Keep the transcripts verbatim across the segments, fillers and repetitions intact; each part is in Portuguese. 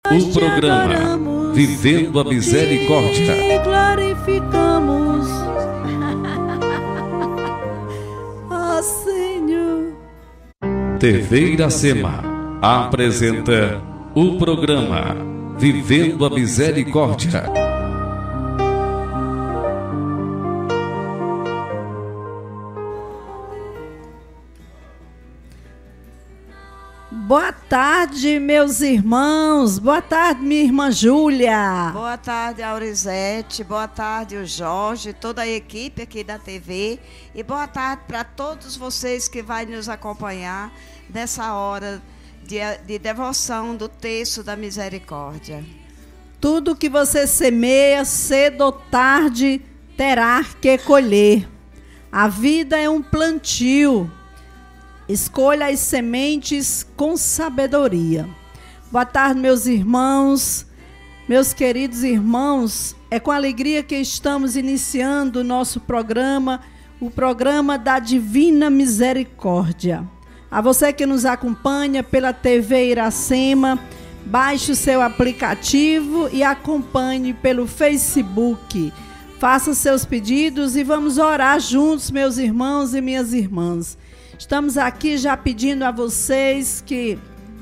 O programa Vivendo a Misericórdia. Te glorificamos. Ó Senhor. T V Iracema apresenta o programa Vivendo a Misericórdia. Boa tarde, meus irmãos. Boa tarde, minha irmã Júlia. Boa tarde, Aurizete. Boa tarde, o Jorge, toda a equipe aqui da T V. E boa tarde para todos vocês que vão nos acompanhar nessa hora de, de devoção do texto da misericórdia. Tudo que você semeia, cedo ou tarde, terá que colher. A vida é um plantio. Escolha as sementes com sabedoria. Boa tarde, meus irmãos, meus queridos irmãos. É com alegria que estamos iniciando o nosso programa, o programa da Divina Misericórdia. A você que nos acompanha pela T V Iracema, baixe o seu aplicativo e acompanhe pelo Facebook. Faça seus pedidos e vamos orar juntos, meus irmãos e minhas irmãs. Estamos aqui já pedindo a vocês que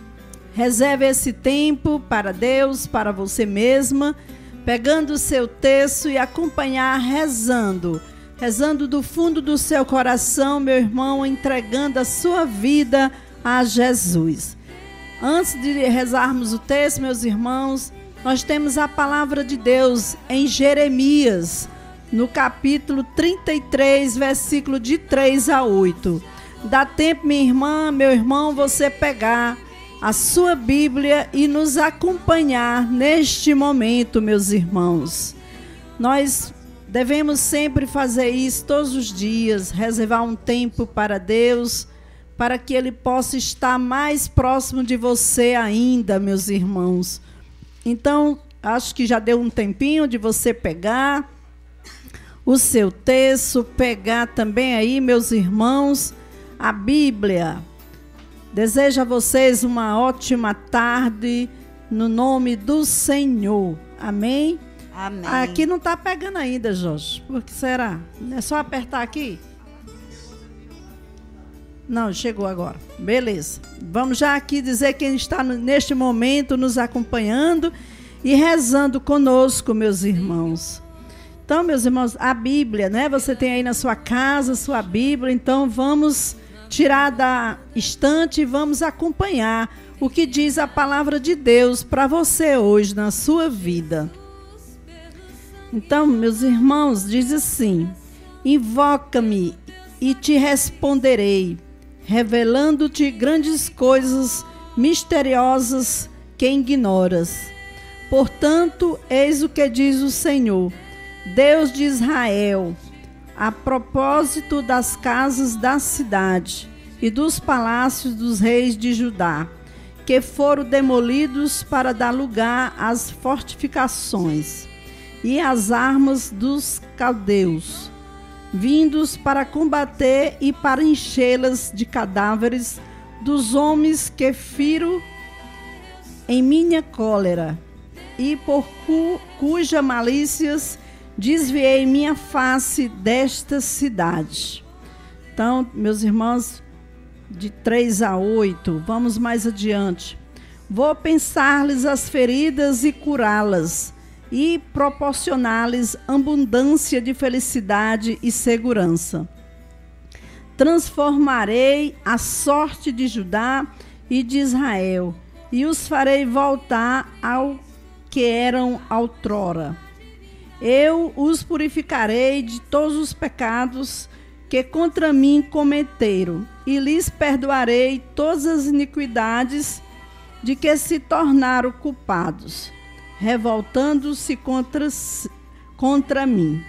reserve esse tempo para Deus, para você mesma, pegando o seu texto e acompanhar rezando, rezando do fundo do seu coração, meu irmão, entregando a sua vida a Jesus. Antes de rezarmos o texto, meus irmãos, nós temos a palavra de Deus em Jeremias, no capítulo trinta e três, versículo de três a oito. Dá tempo, minha irmã, meu irmão, você pegar a sua Bíblia e nos acompanhar neste momento, meus irmãos. Nós devemos sempre fazer isso todos os dias, reservar um tempo para Deus, para que Ele possa estar mais próximo de você ainda, meus irmãos. Então, acho que já deu um tempinho de você pegar o seu texto, pegar também aí, meus irmãos, a Bíblia. Desejo a vocês uma ótima tarde no nome do Senhor. Amém? Amém. Aqui não está pegando ainda, Jorge. Por que será? É só apertar aqui? Não, chegou agora. Beleza. Vamos já aqui dizer quem está neste momento nos acompanhando e rezando conosco, meus irmãos. Então, meus irmãos, a Bíblia, né? Você tem aí na sua casa sua Bíblia, então vamos tirar da estante e vamos acompanhar o que diz a palavra de Deus para você hoje na sua vida. Então, meus irmãos, diz assim: invoca-me e te responderei, revelando-te grandes coisas misteriosas que ignoras. Portanto, eis o que diz o Senhor, Deus de Israel, a propósito das casas da cidade e dos palácios dos reis de Judá, que foram demolidos para dar lugar às fortificações e às armas dos caldeus, vindos para combater e para enchê-las de cadáveres dos homens que firo em minha cólera, e por cu, cuja malícias desviei minha face desta cidade. Então, meus irmãos, de três a oito, vamos mais adiante. Vou pensar-lhes as feridas e curá-las, e proporcionar-lhes abundância de felicidade e segurança. Transformarei a sorte de Judá e de Israel, e os farei voltar ao que eram outrora. Eu os purificarei de todos os pecados que contra mim cometeram, e lhes perdoarei todas as iniquidades de que se tornaram culpados, revoltando-se contra, contra mim.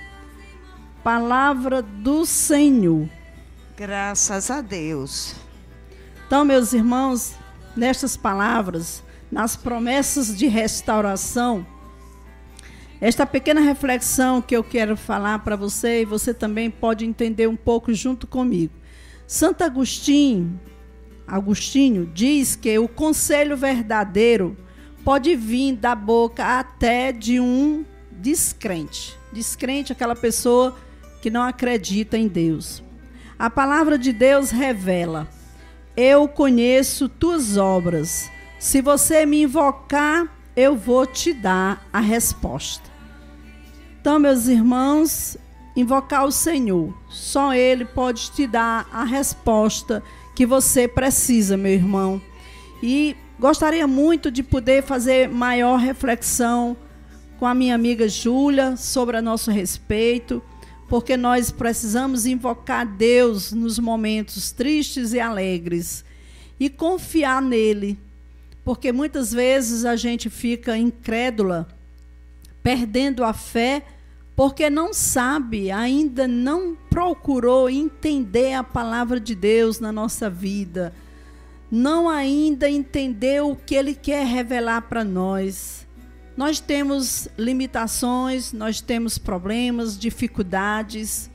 Palavra do Senhor. Graças a Deus. Então, meus irmãos, nestas palavras, nas promessas de restauração, esta pequena reflexão que eu quero falar para você, e você também pode entender um pouco junto comigo. Santo Agostinho, Agostinho diz que o conselho verdadeiro pode vir da boca até de um descrente. Descrente é aquela pessoa que não acredita em Deus. A palavra de Deus revela: eu conheço tuas obras. Se você me invocar, eu vou te dar a resposta. Então, meus irmãos, invocar o Senhor. Só Ele pode te dar a resposta que você precisa, meu irmão. E gostaria muito de poder fazer maior reflexão com a minha amiga Júlia sobre a nosso respeito, porque nós precisamos invocar Deus nos momentos tristes e alegres e confiar nele, porque muitas vezes a gente fica incrédula, perdendo a fé, porque não sabe, ainda não procurou entender a palavra de Deus na nossa vida, não ainda entendeu o que Ele quer revelar para nós. Nós temos limitações, nós temos problemas, dificuldades,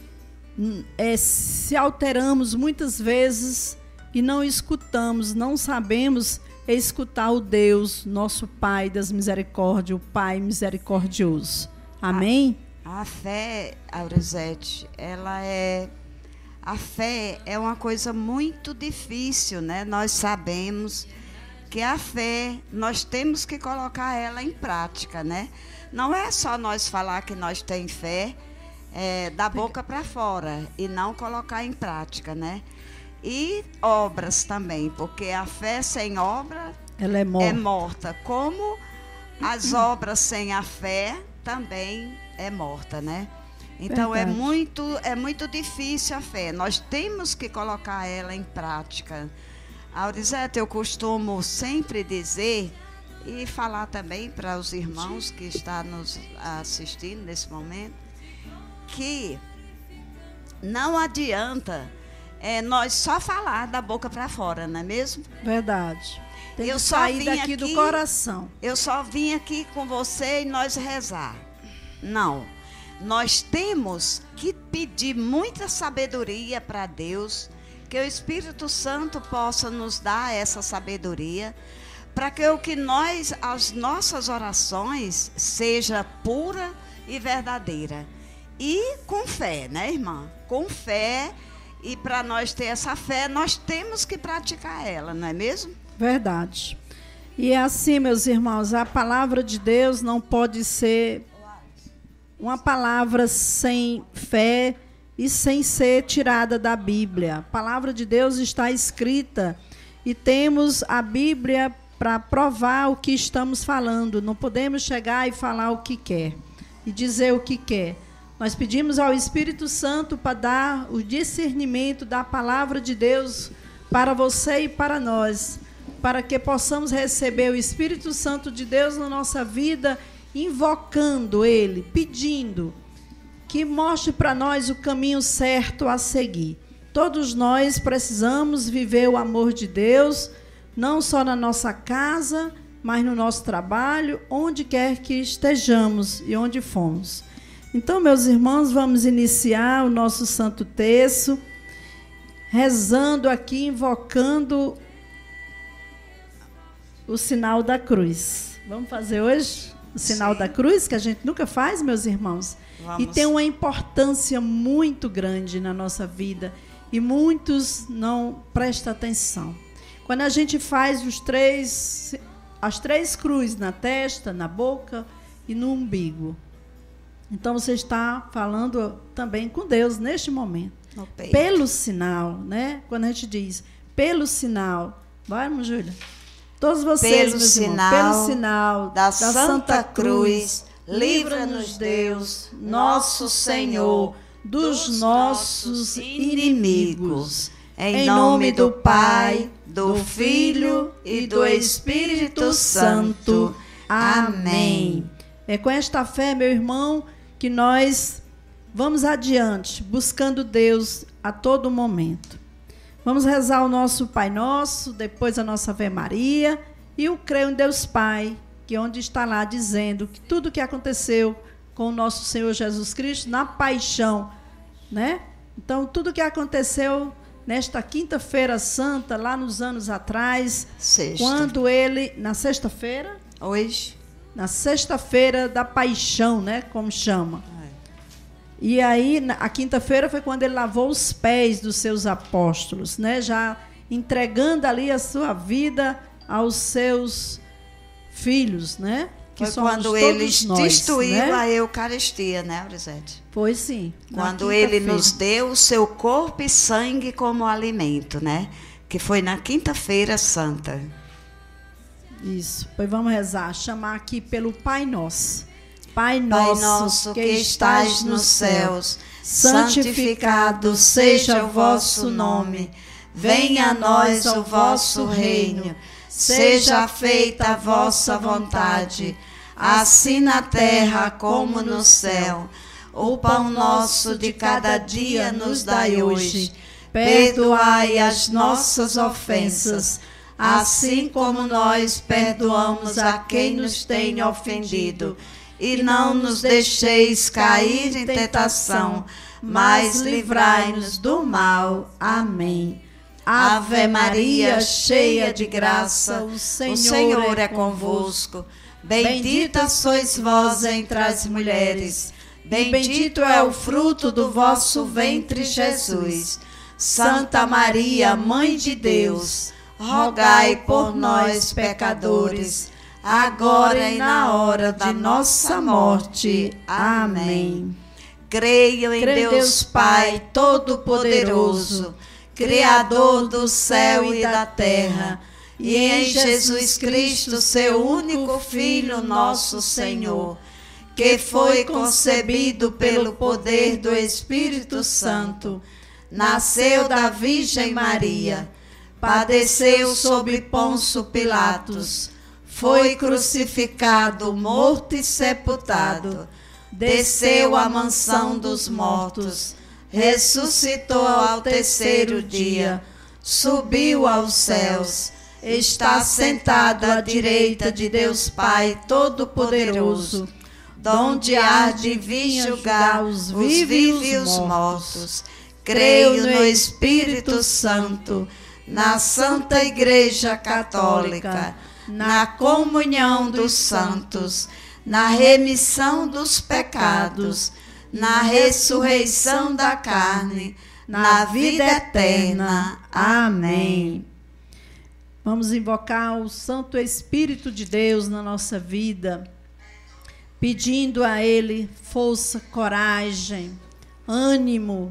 é, se alteramos muitas vezes e não escutamos, não sabemos escutar o Deus, nosso Pai das misericórdias, o Pai misericordioso. Amém? A, a fé, Aurizete, ela é... A fé é uma coisa muito difícil, né? Nós sabemos que a fé, nós temos que colocar ela em prática, né? Não é só nós falar que nós temos fé é, da boca para fora e não colocar em prática, né? E obras também, porque a fé sem obra ela é morta. é morta, como as obras sem a fé também é morta, né? Então é muito, é muito difícil a fé. Nós temos que colocar ela em prática. Aurizete, eu costumo sempre dizer e falar também para os irmãos que estão nos assistindo nesse momento, que não adianta é, nós só falar da boca para fora, não é mesmo? Verdade. Tem eu que só sair vim daqui aqui, do coração. Eu só vim aqui com você e nós rezar. Não. Nós temos que pedir muita sabedoria para Deus, que o Espírito Santo possa nos dar essa sabedoria, para que o que nós, as nossas orações, seja pura e verdadeira. E com fé, né, irmã? Com fé, e para nós ter essa fé, nós temos que praticar ela, não é mesmo? Verdade. E é assim, meus irmãos, a palavra de Deus não pode ser uma palavra sem fé e sem ser tirada da Bíblia. A palavra de Deus está escrita e temos a Bíblia para provar o que estamos falando. Não podemos chegar e falar o que quer e dizer o que quer. Nós pedimos ao Espírito Santo para dar o discernimento da palavra de Deus para você e para nós, para que possamos receber o Espírito Santo de Deus na nossa vida, invocando Ele, pedindo que mostre para nós o caminho certo a seguir. Todos nós precisamos viver o amor de Deus, não só na nossa casa, mas no nosso trabalho, onde quer que estejamos e onde fomos. Então, meus irmãos, vamos iniciar o nosso Santo Terço, rezando aqui, invocando o sinal da cruz. Vamos fazer hoje o sinal Sim. da cruz, que a gente nunca faz, meus irmãos? Vamos. E tem uma importância muito grande na nossa vida e muitos não prestam atenção. Quando a gente faz os três, as três cruzes na testa, na boca e no umbigo, então você está falando também com Deus neste momento. Pelo sinal, né? Quando a gente diz pelo sinal, vamos, Júlia? Todos vocês, pelo meus sinal, irmãos, pelo sinal da, da Santa, Santa Cruz, Cruz, livra-nos Deus, nosso Senhor, dos nossos inimigos. Em nome do Pai, do Filho e do Espírito Santo. Amém. É com esta fé, meu irmão, que nós vamos adiante, buscando Deus a todo momento. Vamos rezar o nosso Pai Nosso, depois a nossa Ave Maria e o Creio em Deus Pai, que é onde está lá dizendo que tudo que aconteceu com o nosso Senhor Jesus Cristo na paixão, né? Então, tudo que aconteceu nesta quinta-feira santa, lá nos anos atrás, Sexta. quando ele, na sexta-feira? Hoje. Na sexta-feira da paixão, né? Como chama. É. E aí, a quinta-feira foi quando ele lavou os pés dos seus apóstolos, né? Já entregando ali a sua vida aos seus filhos, né? Que foi quando ele instituiu, né, a Eucaristia, né, Aurizete? Foi sim. Quando ele nos deu o seu corpo e sangue como alimento, né? Que foi na quinta-feira santa. Isso. Pois vamos rezar, chamar aqui pelo Pai Nosso. Pai nosso, Pai nosso que, que estás nos céus, santificado seja o vosso nome. Venha a nós o vosso reino. Seja feita a vossa vontade, assim na terra como no céu. O pão nosso de cada dia nos dai hoje. Perdoai as nossas ofensas, assim como nós perdoamos a quem nos tem ofendido. E não nos deixeis cair em tentação, mas livrai-nos do mal. Amém. Ave Maria, cheia de graça, o Senhor, o Senhor é convosco. Bendita sois vós entre as mulheres, bendito é o fruto do vosso ventre, Jesus. Santa Maria, Mãe de Deus, rogai por nós, pecadores, agora e na hora de nossa morte. Amém. Creio em Deus Pai Todo-Poderoso, Criador do céu e da terra, e em Jesus Cristo, seu único Filho, nosso Senhor, que foi concebido pelo poder do Espírito Santo, nasceu da Virgem Maria, padeceu sob Pôncio Pilatos, foi crucificado, morto e sepultado, desceu à mansão dos mortos, ressuscitou ao terceiro dia, subiu aos céus, está sentado à direita de Deus Pai Todo-Poderoso, donde há de vir julgar os vivos e os mortos. Creio no Espírito Santo, na Santa Igreja Católica, na comunhão dos santos, na remissão dos pecados, na ressurreição da carne, na vida eterna. Amém. Vamos invocar o Santo Espírito de Deus na nossa vida, pedindo a Ele força, coragem, ânimo,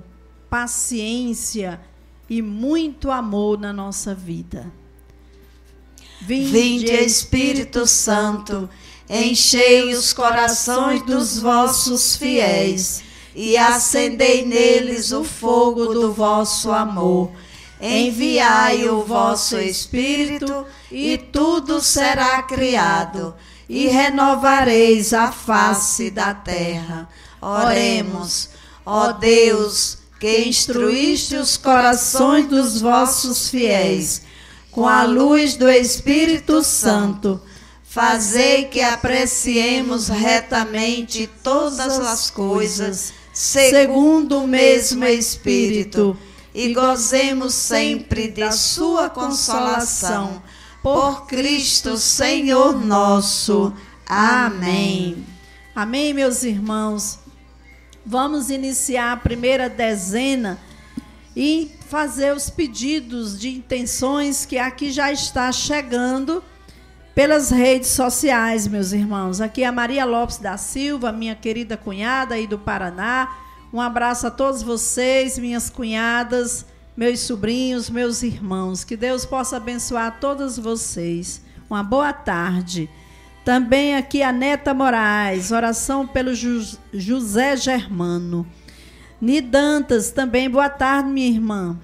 paciência e muito amor na nossa vida. Vinde, Vinde Espírito Santo, enchei os corações dos vossos fiéis e acendei neles o fogo do vosso amor. Enviai o vosso Espírito e tudo será criado e renovareis a face da terra. Oremos. Ó Deus, que instruíste os corações dos vossos fiéis com a luz do Espírito Santo, fazei que apreciemos retamente todas as coisas, segundo o mesmo Espírito, e gozemos sempre de sua consolação. Por Cristo, Senhor nosso. Amém. Amém, meus irmãos. Vamos iniciar a primeira dezena e fazer os pedidos de intenções que aqui já está chegando pelas redes sociais, meus irmãos. Aqui é a Maria Lopes da Silva, minha querida cunhada aí do Paraná. Um abraço a todos vocês, minhas cunhadas, meus sobrinhos, meus irmãos. Que Deus possa abençoar todos vocês. Uma boa tarde. Também aqui a Neta Moraes, oração pelo José Germano. Nidantas, também, boa tarde, minha irmã.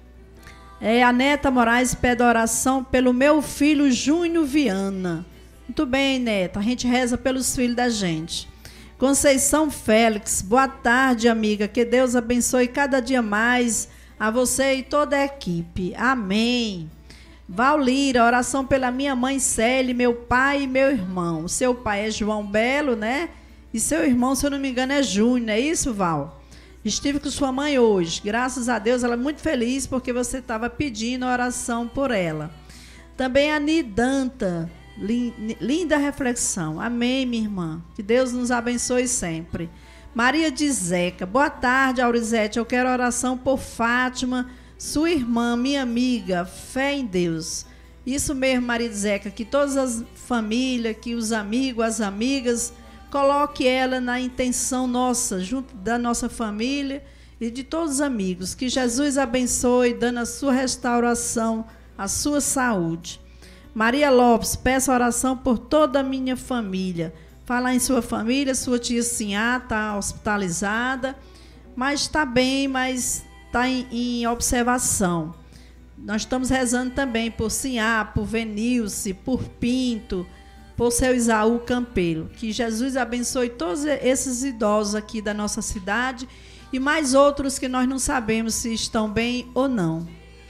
É, a Neta Moraes pede oração pelo meu filho Júnior Viana. Muito bem, Neta, a gente reza pelos filhos da gente. Conceição Félix, boa tarde, amiga. Que Deus abençoe cada dia mais a você e toda a equipe. Amém. Valira, oração pela minha mãe Célia, meu pai e meu irmão. Seu pai é João Belo, né? E seu irmão, se eu não me engano, é Júnior, é isso, Val? Estive com sua mãe hoje. Graças a Deus, ela é muito feliz porque você estava pedindo oração por ela. Também a Nidanta. Linda reflexão. Amém, minha irmã. Que Deus nos abençoe sempre. Maria de Zeca. Boa tarde, Aurizete. Eu quero oração por Fátima, sua irmã, minha amiga. Fé em Deus. Isso mesmo, Maria de Zeca. Que todas as famílias, que os amigos, as amigas, coloque ela na intenção nossa, junto da nossa família e de todos os amigos. Que Jesus abençoe, dando a sua restauração, a sua saúde. Maria Lopes, peço oração por toda a minha família. Fala em sua família, sua tia Sinhá está hospitalizada, mas está bem, mas está em, em observação. Nós estamos rezando também por Sinhá, por Venilce, por Pinto, por seu Isaú Campelo. Que Jesus abençoe todos esses idosos aqui da nossa cidade e mais outros que nós não sabemos se estão bem ou não.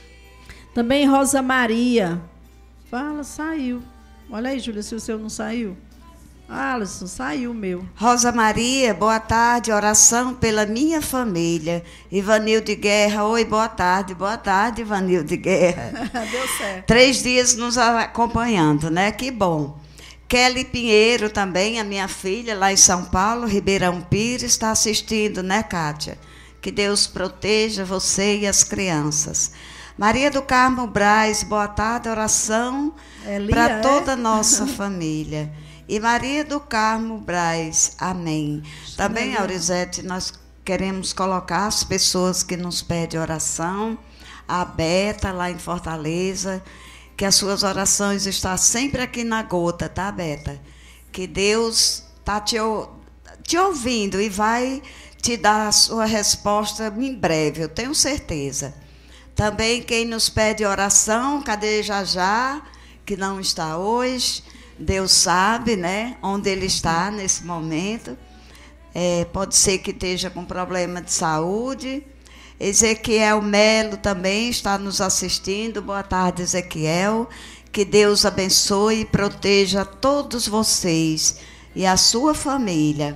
Também Rosa Maria. Fala, saiu. Olha aí, Júlia, se o seu não saiu. Ah, Alisson, saiu o meu. Rosa Maria, boa tarde. Oração pela minha família. Ivanilde Guerra, oi, boa tarde. Boa tarde, Ivanilde Guerra. Deu certo. Três dias nos acompanhando, né? Que bom. Kelly Pinheiro também, a minha filha, lá em São Paulo, Ribeirão Pires, está assistindo, né, Kátia? Que Deus proteja você e as crianças. Maria do Carmo Braz, boa tarde, oração para é? toda a nossa família. E Maria do Carmo Braz, amém. Também, Aurizete, nós queremos colocar as pessoas que nos pedem oração, a Beta, lá em Fortaleza, que as suas orações estão sempre aqui na gota, tá, Beta? Que Deus está te, te ouvindo e vai te dar a sua resposta em breve, eu tenho certeza. Também quem nos pede oração, cadê Jajá, que não está hoje? Deus sabe, né, onde ele está nesse momento. É, pode ser que esteja com problema de saúde. Ezequiel Melo também está nos assistindo. Boa tarde, Ezequiel. Que Deus abençoe e proteja todos vocês e a sua família.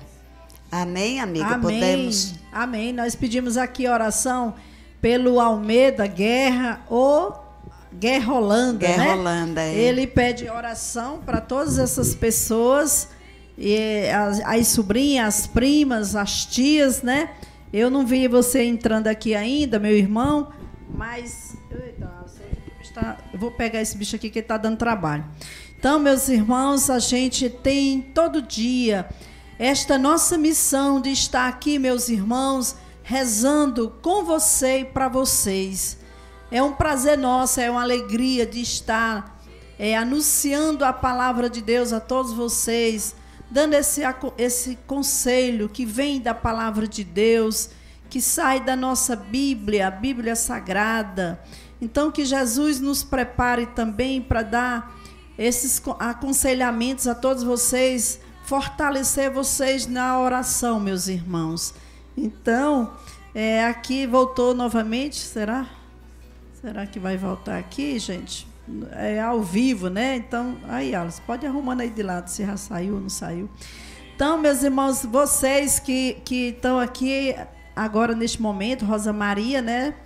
Amém, amiga? Amém. Podemos... Amém. Nós pedimos aqui oração pelo Almeida Guerra ou Guerra Holanda, Guerra né? Holanda, é. Ele pede oração para todas essas pessoas, e as, as sobrinhas, as primas, as tias, né? Eu não vi você entrando aqui ainda, meu irmão, mas... Eita, está, eu vou pegar esse bicho aqui que está dando trabalho. Então, meus irmãos, a gente tem todo dia esta nossa missão de estar aqui, meus irmãos, rezando com você e para vocês. É um prazer nosso, é uma alegria de estar é, anunciando a palavra de Deus a todos vocês, dando esse, esse conselho que vem da palavra de Deus, que sai da nossa Bíblia, a Bíblia Sagrada. Então, que Jesus nos prepare também para dar esses aconselhamentos a todos vocês, fortalecer vocês na oração, meus irmãos. Então, é, aqui voltou novamente, será? Será que vai voltar aqui, gente? É ao vivo, né? Então, aí, Alice, pode ir arrumando aí de lado, se já saiu ou não saiu. Então, meus irmãos, vocês que, que estão aqui agora neste momento, Rosa Maria, né?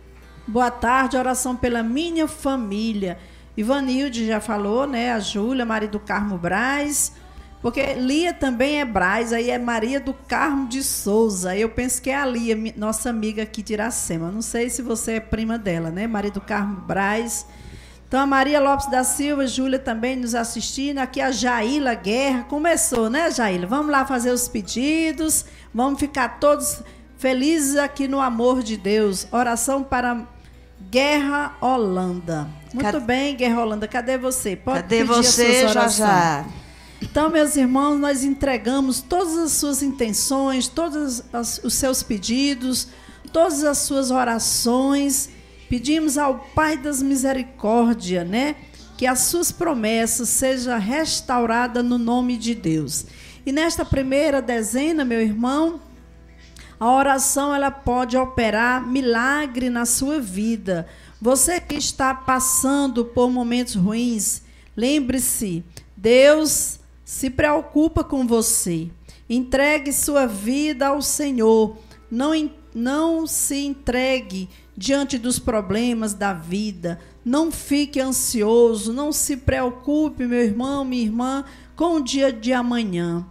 Boa tarde, oração pela minha família. Ivanilde já falou, né? A Júlia, Maria do Carmo Braz. Porque Lia também é Braz, aí é Maria do Carmo de Souza. Eu penso que é a Lia, nossa amiga aqui de Iracema. Não sei se você é prima dela, né? Maria do Carmo Braz. Então, a Maria Lopes da Silva, Júlia também nos assistindo. Aqui a Jaíla Guerra. Começou, né, Jaíla? Vamos lá fazer os pedidos. Vamos ficar todos felizes aqui no amor de Deus. Oração para Guerra Holanda. Muito Cad... bem, Guerra Holanda. Cadê você? Pode Cadê você, já já? Então, meus irmãos, nós entregamos todas as suas intenções, todos as, os seus pedidos, todas as suas orações. Pedimos ao Pai das Misericórdias, né, que as suas promessas sejam restauradas no nome de Deus. E nesta primeira dezena, meu irmão, a oração ela pode operar milagre na sua vida. Você que está passando por momentos ruins, lembre-se, Deus se preocupa com você. Entregue sua vida ao Senhor. Não, não se entregue diante dos problemas da vida. Não fique ansioso, não se preocupe, meu irmão, minha irmã, com o dia de amanhã.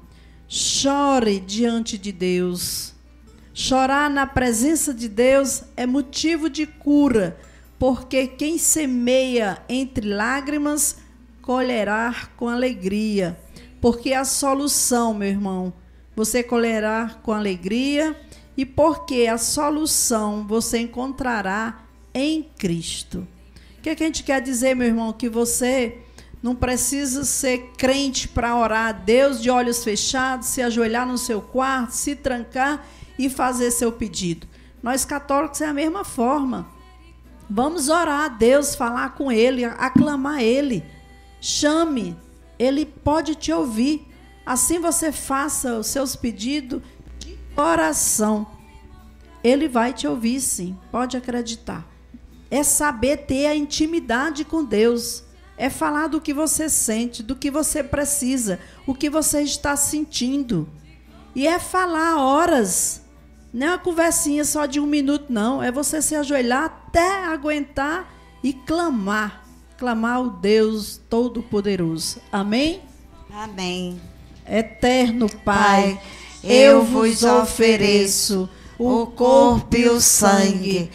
Chore diante de Deus. Chorar na presença de Deus é motivo de cura, porque quem semeia entre lágrimas colherá com alegria. Porque a solução, meu irmão, você colherá com alegria, e porque a solução você encontrará em Cristo. O que, é que a gente quer dizer, meu irmão? Que você não precisa ser crente para orar a Deus de olhos fechados, se ajoelhar no seu quarto, se trancar e fazer seu pedido. Nós católicos é a mesma forma. Vamos orar a Deus, falar com Ele, aclamar Ele. Chame, Ele pode te ouvir. Assim você faça os seus pedidos de coração. Ele vai te ouvir, sim, pode acreditar. É saber ter a intimidade com Deus. É falar do que você sente, do que você precisa, o que você está sentindo. E é falar horas. Não é uma conversinha só de um minuto, não. É você se ajoelhar até aguentar e clamar. Clamar ao Deus Todo-Poderoso. Amém? Amém. Eterno Pai, Pai, eu vos ofereço o corpo e o sangue,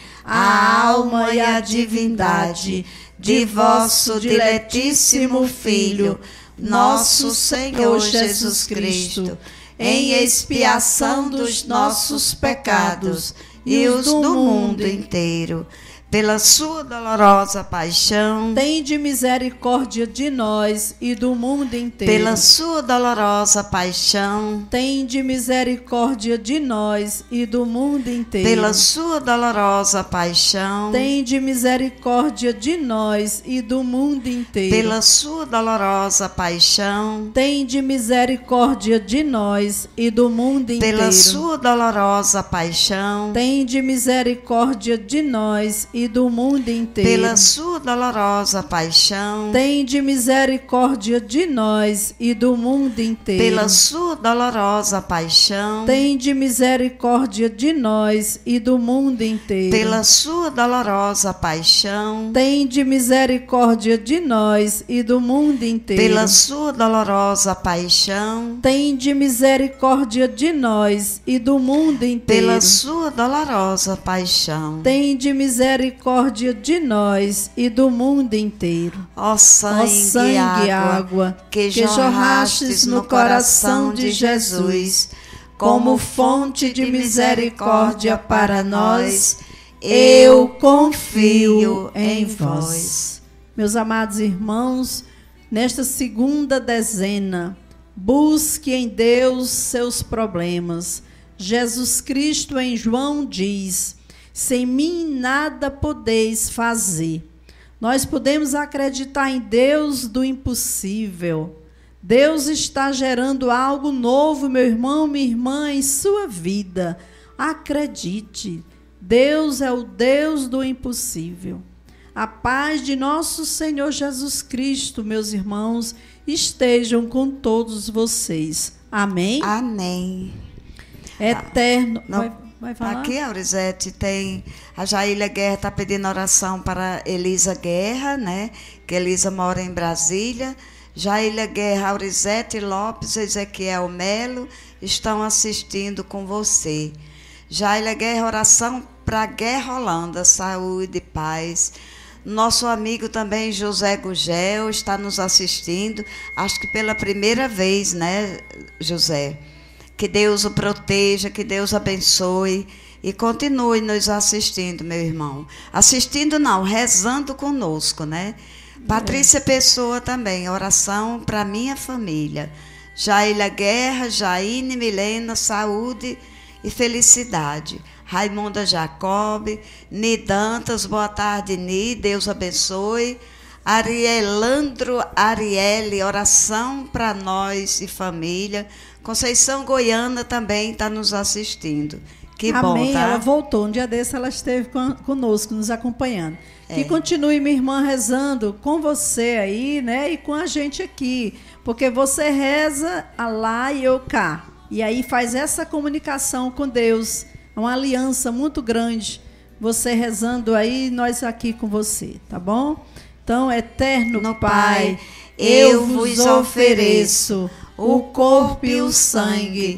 a alma e a divindade de vosso diletíssimo Filho, nosso Senhor Jesus Cristo, em expiação dos nossos pecados e os do mundo inteiro. Pela sua dolorosa paixão, tende misericórdia de nós e do mundo inteiro. Pela sua dolorosa paixão, tende misericórdia de nós e do mundo inteiro. Pela sua dolorosa paixão, tende misericórdia de nós e do mundo inteiro. Pela sua dolorosa paixão, tende misericórdia de nós e do mundo inteiro. Pela sua dolorosa paixão, tende misericórdia de nós e do mundo inteiro. Pela sua dolorosa paixão, tende misericórdia de nós e do mundo inteiro. Pela sua dolorosa paixão, tende misericórdia de nós e do mundo inteiro. Pela sua dolorosa paixão, tende misericórdia de nós e do mundo inteiro. Pela sua dolorosa paixão, tende misericórdia de nós e do mundo inteiro. Pela sua dolorosa paixão, tende misericórdia de nós e do mundo inteiro. Ó sangue, Ó sangue e água, água que, que jorrastes no coração de Jesus, como fonte de misericórdia para nós, eu confio em vós. Meus amados irmãos, nesta segunda dezena, busque em Deus seus problemas. Jesus Cristo em João diz: sem mim nada podeis fazer. Nós podemos acreditar em Deus do impossível. Deus está gerando algo novo, meu irmão, minha irmã, em sua vida. Acredite, Deus é o Deus do impossível. A paz de nosso Senhor Jesus Cristo, meus irmãos, estejam com todos vocês. Amém? Amém. Eterno... Não. Vai, vai falar? Aqui, Aurizete, tem a Jaília Guerra está pedindo oração para Elisa Guerra, né? Que Elisa mora em Brasília. Jaília Guerra, Aurizete Lopes, Ezequiel Melo estão assistindo com você. Jaília Guerra, oração para Guerra Holanda, saúde e paz. Nosso amigo também José Gugel está nos assistindo, acho que pela primeira vez, né, José? Que Deus o proteja, que Deus abençoe e continue nos assistindo, meu irmão. Assistindo não, rezando conosco, né? É. Patrícia Pessoa também, oração para minha família. Jaília Guerra, Jaine Milena, saúde e felicidade. Raimunda Jacob, Ni Dantas, boa tarde, Ni, Deus abençoe. Arielandro Arielle, oração para nós e família. Conceição Goiana também está nos assistindo. Que Amém. Bom, tá? Ela voltou. Um dia desse ela esteve conosco, nos acompanhando. É. Que continue, minha irmã, rezando com você aí, né? E com a gente aqui. Porque você reza lá e eu cá. E aí faz essa comunicação com Deus. É uma aliança muito grande. Você rezando aí, nós aqui com você, tá bom? Então, eterno No Pai, Pai, eu vos ofereço o corpo e o sangue,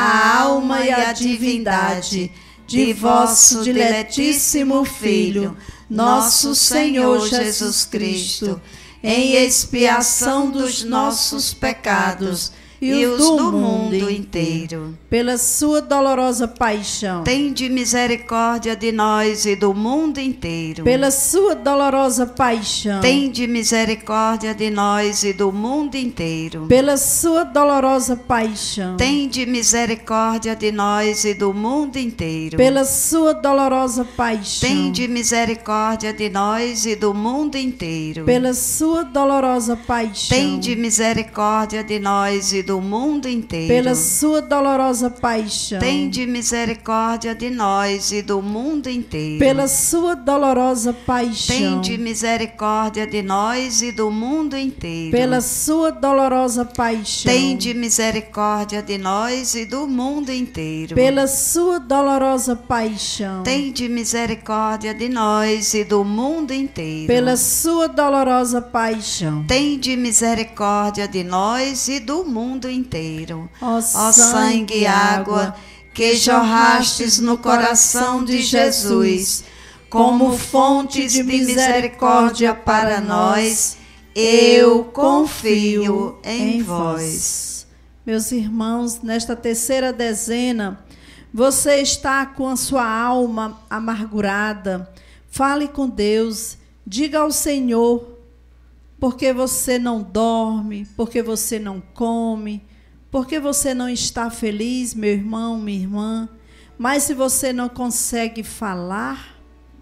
a alma e a divindade de vosso diletíssimo Filho, nosso Senhor Jesus Cristo, em expiação dos nossos pecados e os do mundo inteiro. Pela sua dolorosa paixão, Tende misericórdia de nós e do mundo inteiro. pela sua dolorosa paixão, Tende misericórdia de nós e do mundo inteiro. pela sua dolorosa paixão, Tende misericórdia de nós e do mundo inteiro. pela sua dolorosa paixão, Tende misericórdia de nós e do mundo inteiro. pela sua dolorosa paixão, Tende misericórdia de nós e do mundo inteiro. pela sua dolorosa paixão, Tende misericórdia de nós e do mundo inteiro. pela sua dolorosa paixão, Tende misericórdia de nós e do mundo inteiro. pela sua dolorosa paixão, Tende misericórdia de nós e do mundo inteiro. pela sua dolorosa paixão, Tende misericórdia de nós e do mundo inteiro. pela sua dolorosa paixão. Tende misericórdia de nós e do mundo inteiro. Ó Ó sangue e água que jorrastes no coração de Jesus, como fonte de misericórdia para nós, eu confio em vós. Meus irmãos, nesta terceira dezena, você está com a sua alma amargurada. Fale com Deus, diga ao Senhor, porque você não dorme, porque você não come, porque você não está feliz, meu irmão, minha irmã. Mas se você não consegue falar,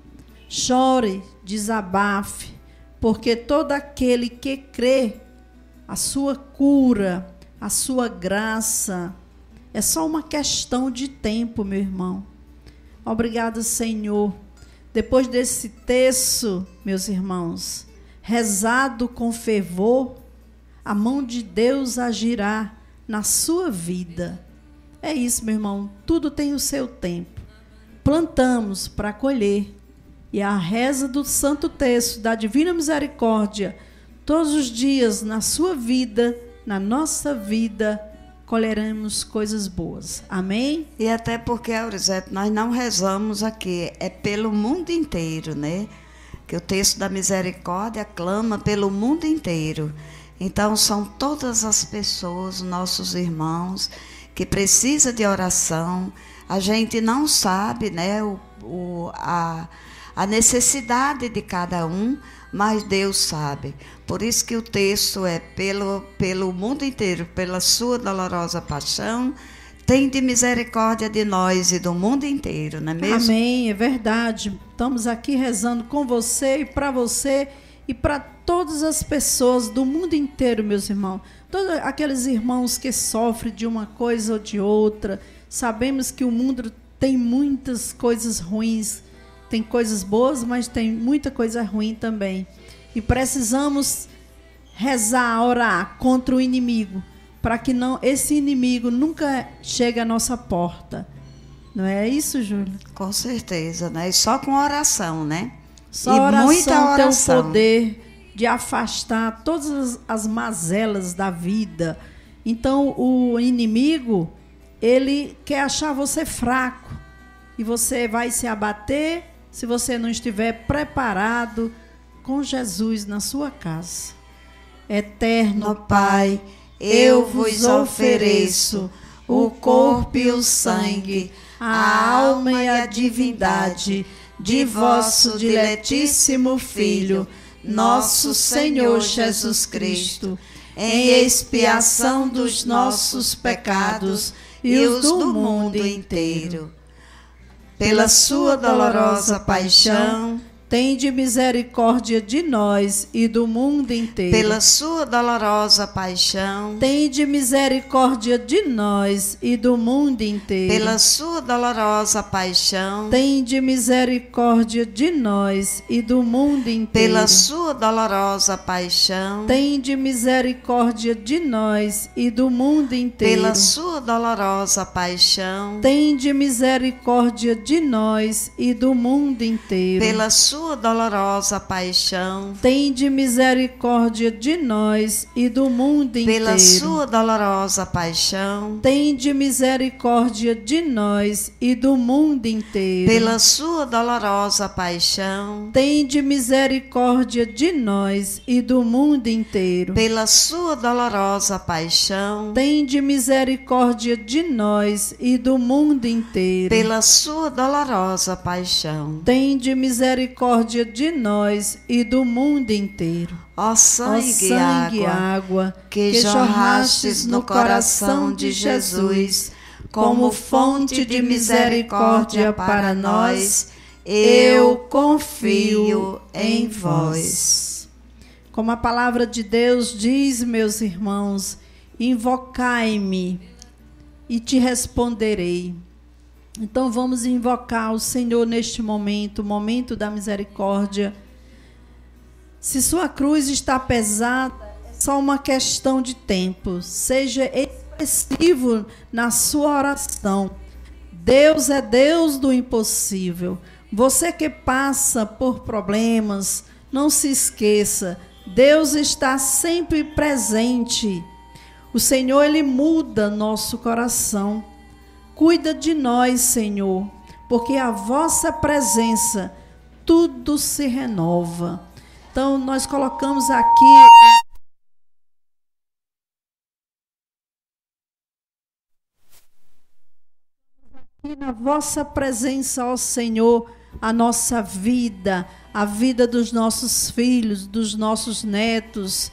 chore, desabafe, porque todo aquele que crê, a sua cura, a sua graça, é só uma questão de tempo, meu irmão. Obrigado, Senhor. Depois desse texto, meus irmãos, rezado com fervor, a mão de Deus agirá na sua vida. É isso, meu irmão. Tudo tem o seu tempo. Plantamos para colher. E a reza do Santo Texto da Divina Misericórdia, todos os dias na sua vida, na nossa vida, colheremos coisas boas. Amém? E até porque, Aurizete, nós não rezamos aqui, é pelo mundo inteiro, né? Que o texto da misericórdia clama pelo mundo inteiro. Então, são todas as pessoas, nossos irmãos, que precisam de oração. A gente não sabe, né, o, o, a, a necessidade de cada um, mas Deus sabe. Por isso que o texto é pelo, pelo mundo inteiro, pela sua dolorosa paixão, tende misericórdia de nós e do mundo inteiro, não é mesmo? Amém, é verdade. Estamos aqui rezando com você e para você e para todas as pessoas do mundo inteiro, meus irmãos. Todos aqueles irmãos que sofrem de uma coisa ou de outra. Sabemos que o mundo tem muitas coisas ruins. Tem coisas boas, mas tem muita coisa ruim também. E precisamos rezar, orar contra o inimigo, para que não, esse inimigo nunca chegue à nossa porta. Não é isso, Júlia? Com certeza, né? E só com oração, né? Só e oração muita oração. tem o poder de afastar todas as, as mazelas da vida. Então, o inimigo, ele quer achar você fraco. E você vai se abater se você não estiver preparado com Jesus na sua casa. Eterno Pai, eu vos ofereço o corpo e o sangue, a alma e a divindade de vosso diletíssimo Filho, nosso Senhor Jesus Cristo, em expiação dos nossos pecados e os do mundo inteiro. Pela sua dolorosa paixão, tende misericórdia de nós e do mundo inteiro. Pela sua dolorosa paixão, tende misericórdia de nós e do mundo inteiro. Pela sua dolorosa paixão, tende misericórdia de nós e do mundo inteiro. Pela sua dolorosa paixão, tende misericórdia de nós e do mundo inteiro. Pela sua dolorosa paixão, tende misericórdia de nós e do mundo inteiro. Pela sua sua dolorosa paixão, tende misericórdia de nós e do mundo inteiro. Pela sua dolorosa paixão, tende misericórdia de nós e do mundo inteiro. Pela sua dolorosa paixão, tende misericórdia de nós e do mundo inteiro. Pela sua dolorosa paixão, tende misericórdia de nós e do mundo inteiro. Pela sua dolorosa paixão, tende misericórdia de nós e do mundo inteiro. Ó sangue, Ó sangue e água, água que, que jorrastes no coração de Jesus, como fonte de misericórdia para nós, eu confio em vós. Como a palavra de Deus diz, meus irmãos, invocai-me e te responderei. Então vamos invocar o Senhor neste momento, o momento da misericórdia. Se sua cruz está pesada, é só uma questão de tempo. Seja expressivo na sua oração. Deus é Deus do impossível. Você que passa por problemas, não se esqueça, Deus está sempre presente. O Senhor, Ele muda nosso coração. Cuida de nós, Senhor, porque a vossa presença tudo se renova. Então, nós colocamos aqui aqui na vossa presença, ó Senhor, a nossa vida, a vida dos nossos filhos, dos nossos netos,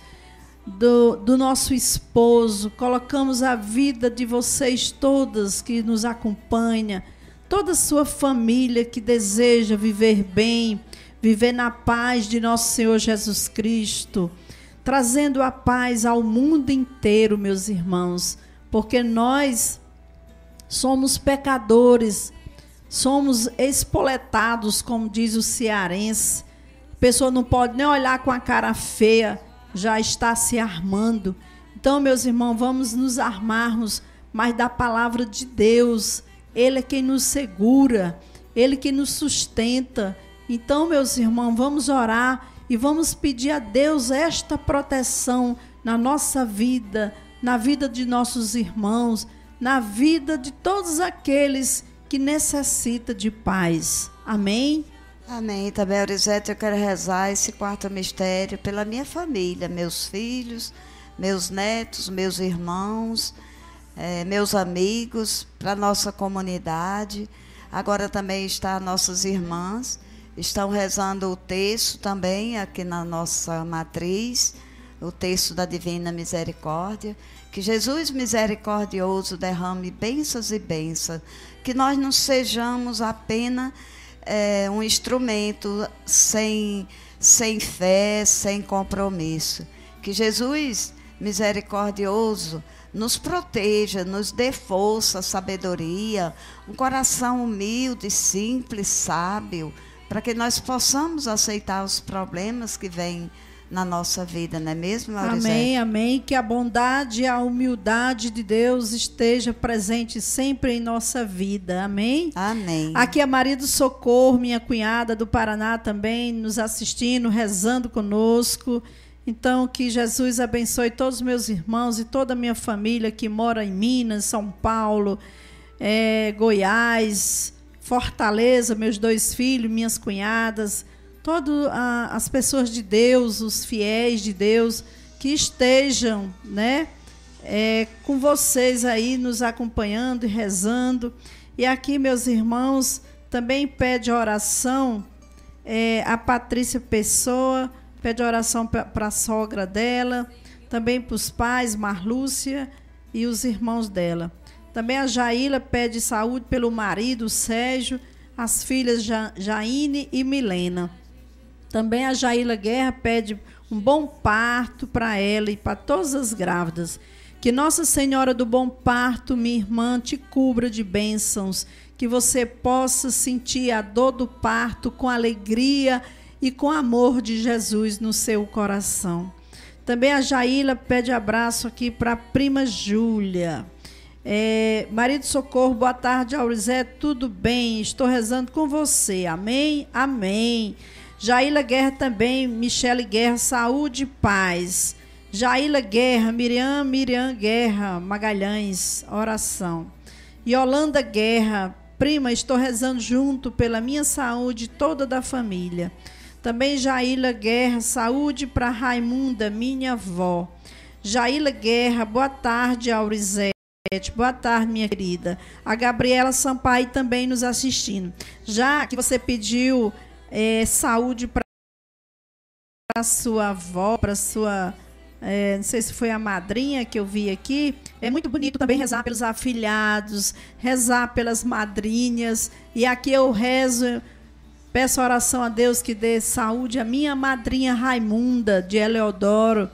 Do, do nosso esposo. Colocamos a vida de vocês todas que nos acompanham, toda a sua família que deseja viver bem, viver na paz de nosso Senhor Jesus Cristo, trazendo a paz ao mundo inteiro, meus irmãos, porque nós somos pecadores, somos espoletados, como diz o cearense. A pessoa não pode nem olhar com a cara feia, já está se armando. Então, meus irmãos, vamos nos armarmos mais da palavra de Deus. Ele é quem nos segura, Ele que nos sustenta. Então, meus irmãos, vamos orar e vamos pedir a Deus esta proteção na nossa vida, na vida de nossos irmãos, na vida de todos aqueles que necessitam de paz. Amém? Amém. Também, Aurizete, eu quero rezar esse quarto mistério pela minha família, meus filhos, meus netos, meus irmãos, eh, meus amigos, para a nossa comunidade. Agora também está nossas irmãs, estão rezando o texto também aqui na nossa matriz, o texto da Divina Misericórdia. Que Jesus misericordioso derrame bênçãos e bênçãos, que nós não sejamos apenas É, um instrumento sem, sem fé, sem compromisso. Que Jesus, misericordioso, nos proteja, nos dê força, sabedoria, um coração humilde, simples, sábio, para que nós possamos aceitar os problemas que vêm na nossa vida, não é mesmo, Aurizete? Amém, amém. Que a bondade e a humildade de Deus esteja presente sempre em nossa vida. Amém? Amém. Aqui a Maria do Socorro, minha cunhada do Paraná também, nos assistindo, rezando conosco. Então, que Jesus abençoe todos os meus irmãos e toda a minha família que mora em Minas, São Paulo, é, Goiás, Fortaleza, meus dois filhos, minhas cunhadas, todas as pessoas de Deus, os fiéis de Deus, que estejam, né, é, com vocês aí, nos acompanhando e rezando. E aqui, meus irmãos, também pede oração, é, a Patrícia Pessoa, pede oração para a sogra dela, também para os pais, Marlúcia e os irmãos dela. Também a Jaíla pede saúde pelo marido, Sérgio, as filhas ja, Jaine e Milena. Também a Jaila Guerra pede um bom parto para ela e para todas as grávidas. Que Nossa Senhora do Bom Parto, minha irmã, te cubra de bênçãos. Que você possa sentir a dor do parto com alegria e com amor de Jesus no seu coração. Também a Jaila pede abraço aqui para a prima Júlia. É, Marido Socorro, boa tarde, Aurizé, tudo bem? Estou rezando com você, amém? Amém. Jaila Guerra também, Michele Guerra, saúde e paz. Jaila Guerra, Miriam, Miriam Guerra, Magalhães, oração. Yolanda Guerra, prima, estou rezando junto pela minha saúde e toda da família. Também Jaila Guerra, saúde para Raimunda, minha avó. Jaila Guerra, boa tarde, Aurizé. Boa tarde, minha querida. A Gabriela Sampaio também nos assistindo. Já que você pediu é, saúde para a sua avó, para sua... É, não sei se foi a madrinha que eu vi aqui. É muito bonito também rezar pelos afilhados, rezar pelas madrinhas. E aqui eu rezo, peço oração a Deus que dê saúde à minha madrinha Raimunda, de Eleodoro,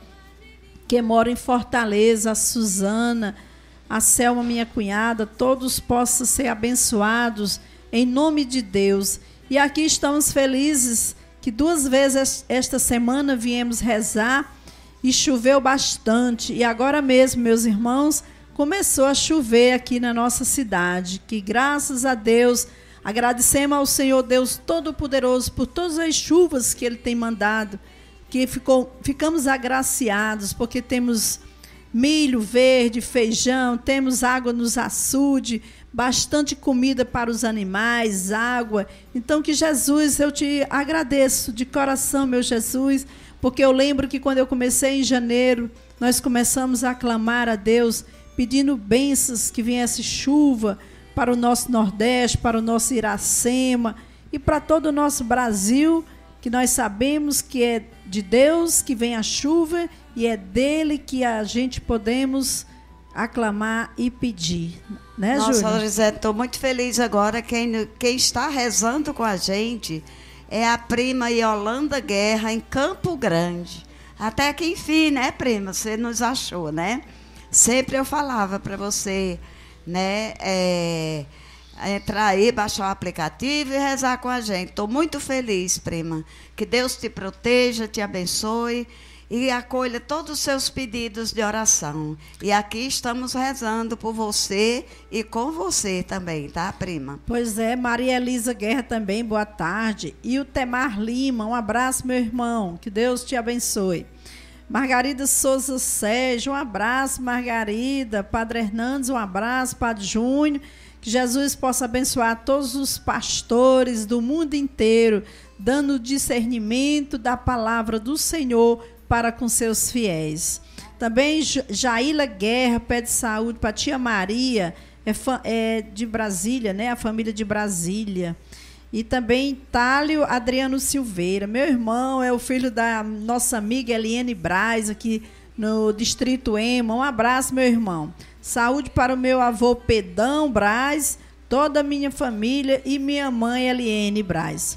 que mora em Fortaleza, a Suzana, a Selma, minha cunhada, todos possam ser abençoados em nome de Deus. E aqui estamos felizes que duas vezes esta semana viemos rezar e choveu bastante. E agora mesmo, meus irmãos, começou a chover aqui na nossa cidade. Que graças a Deus, agradecemos ao Senhor Deus Todo-Poderoso por todas as chuvas que Ele tem mandado, que ficou, ficamos agraciados, porque temos milho verde, feijão, temos água nos açudes, bastante comida para os animais, água. Então, que Jesus, eu te agradeço de coração, meu Jesus, porque eu lembro que quando eu comecei em janeiro, nós começamos a clamar a Deus, pedindo bênçãos, que viesse chuva para o nosso Nordeste, para o nosso Iracema e para todo o nosso Brasil, que nós sabemos que é de Deus que vem a chuva e é dele que a gente podemos aclamar e pedir. Né, Júlia? Nossa, José, estou muito feliz agora. Quem, quem está rezando com a gente é a prima Yolanda Guerra, em Campo Grande. Até que enfim, né, prima? Você nos achou, né? Sempre eu falava para você, né, é, entrar aí, baixar o aplicativo e rezar com a gente. Estou muito feliz, prima. Que Deus te proteja, te abençoe e acolha todos os seus pedidos de oração. E aqui estamos rezando por você e com você também, tá, prima? Pois é, Maria Elisa Guerra também, boa tarde. E o Temar Lima, um abraço, meu irmão, que Deus te abençoe. Margarida Souza Sérgio, um abraço, Margarida. Padre Hernandes, um abraço. Padre Júnior, que Jesus possa abençoar todos os pastores do mundo inteiro, dando discernimento da palavra do Senhor para com seus fiéis. Também Jaila Guerra pede saúde para a tia Maria, é, é de Brasília, né? A família de Brasília. E também Tálio Adriano Silveira, meu irmão, é o filho da nossa amiga Eliane Braz, aqui no Distrito Ema. Um abraço, meu irmão. Saúde para o meu avô Pedão Braz, toda a minha família e minha mãe Eliane Braz.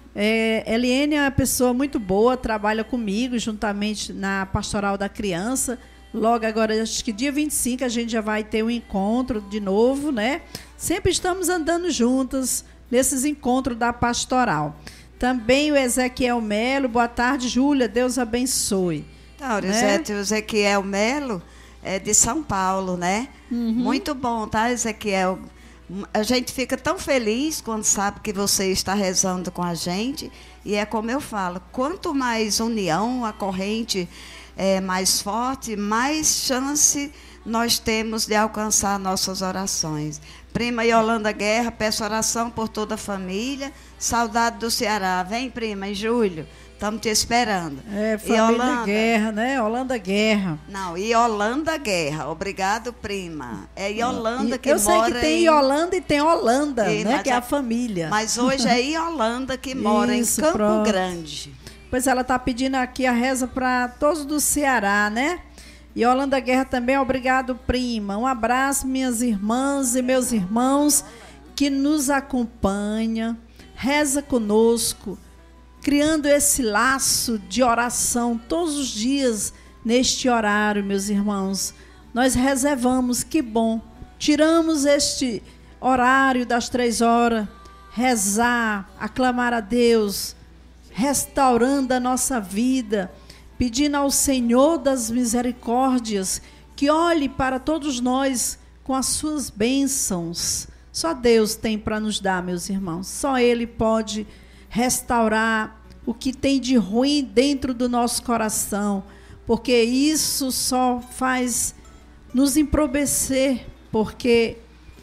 É, Eliane é uma pessoa muito boa, trabalha comigo juntamente na Pastoral da Criança. Logo agora, acho que dia vinte e cinco a gente já vai ter um encontro de novo, né? Sempre estamos andando juntas nesses encontros da Pastoral. Também o Ezequiel Melo, boa tarde, Júlia, Deus abençoe. Tá, né? O Ezequiel Melo é de São Paulo, né? Uhum. Muito bom, tá, Ezequiel? A gente fica tão feliz quando sabe que você está rezando com a gente. E é como eu falo, quanto mais união, a corrente é mais forte, mais chance nós temos de alcançar nossas orações. Prima Yolanda Guerra, peço oração por toda a família. Saudade do Ceará. Vem, prima, em julho. Estamos te esperando. É, família Yolanda Guerra, né? Yolanda Guerra. Não, Yolanda Guerra. Obrigado, prima. É Yolanda que eu mora... Eu sei que tem em... Yolanda e tem Holanda, e, né? Que é a a... família. Mas hoje é Yolanda que mora Isso, em Campo pronto. Grande. Pois ela está pedindo aqui a reza para todos do Ceará, né? Yolanda Guerra também, obrigado, prima. Um abraço, minhas irmãs e meus irmãos que nos acompanham. Reza conosco. criando esse laço de oração todos os dias neste horário, meus irmãos. Nós reservamos, que bom, tiramos este horário das três horas, rezar, aclamar a Deus, restaurando a nossa vida, pedindo ao Senhor das misericórdias que olhe para todos nós com as suas bênçãos. Só Deus tem para nos dar, meus irmãos. Só Ele pode restaurar o que tem de ruim dentro do nosso coração, porque isso só faz nos empobrececer, porque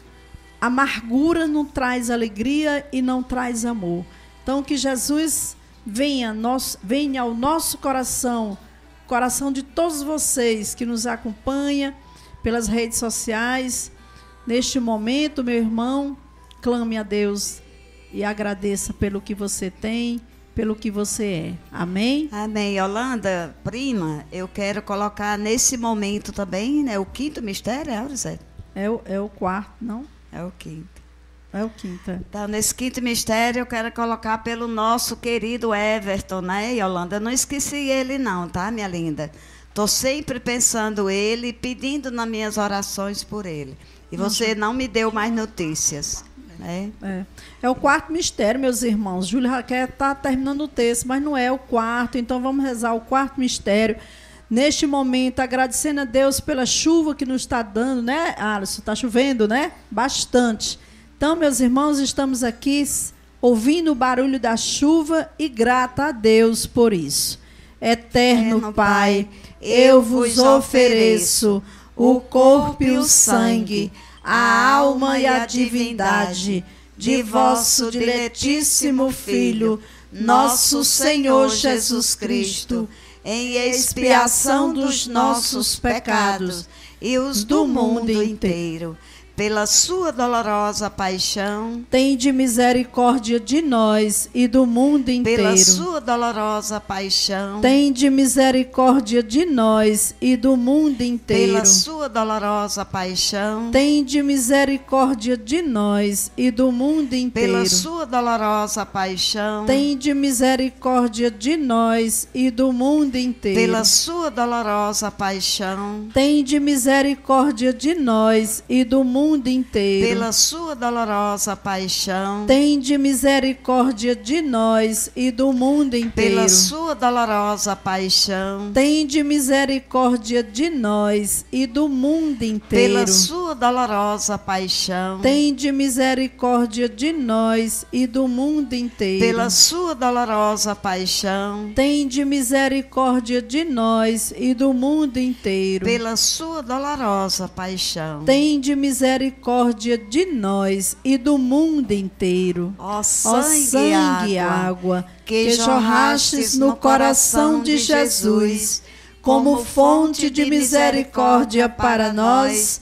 a amargura não traz alegria e não traz amor. Então, que Jesus venha, nosso, venha ao nosso coração, coração de todos vocês que nos acompanham pelas redes sociais. Neste momento, meu irmão, clame a Deus e agradeça pelo que você tem, pelo que você é. Amém? Amém. Yolanda, prima, eu quero colocar nesse momento também, né, o quinto mistério, é, Aurizete? É o, é o quarto, não? É o quinto. É o quinto. É. Então, nesse quinto mistério, eu quero colocar pelo nosso querido Everton, né, Yolanda? Eu não esqueci ele não, tá, minha linda? Estou sempre pensando ele, pedindo nas minhas orações por ele. E você não me deu mais notícias. Né? É. É o quarto mistério, meus irmãos. Júlia Raquel está terminando o texto, mas não é o quarto. Então vamos rezar o quarto mistério. Neste momento, agradecendo a Deus pela chuva que nos está dando, né, Alisson? Está chovendo, né? Bastante. Então, meus irmãos, estamos aqui ouvindo o barulho da chuva e grata a Deus por isso. Eterno, Eterno Pai, eu vos ofereço o corpo e o sangue, a alma e a divindade de vosso diletíssimo Filho, nosso Senhor Jesus Cristo, em expiação dos nossos pecados e os do mundo inteiro. Pela sua dolorosa paixão, tende misericórdia de nós e do mundo inteiro. Pela sua dolorosa paixão, tende misericórdia de nós e do mundo inteiro. Pela sua dolorosa paixão, tende misericórdia de nós e do mundo inteiro. Pela sua dolorosa paixão, tende misericórdia de nós e do mundo inteiro. Pela sua dolorosa paixão, tende misericórdia de nós e do mundo mundo inteiro. Pela sua dolorosa paixão, tende misericórdia de nós e do mundo inteiro. Pela sua dolorosa paixão, tende misericórdia de nós e do mundo inteiro. Pela sua dolorosa paixão, tende misericórdia de nós e do mundo inteiro. Pela sua dolorosa paixão, tende misericórdia de nós e do mundo inteiro. Pela sua dolorosa paixão, tende misericórdia misericórdia de nós e do mundo inteiro. Ó sangue, sangue e água, água que, que jorrastes no coração de Jesus, como fonte de misericórdia para nós,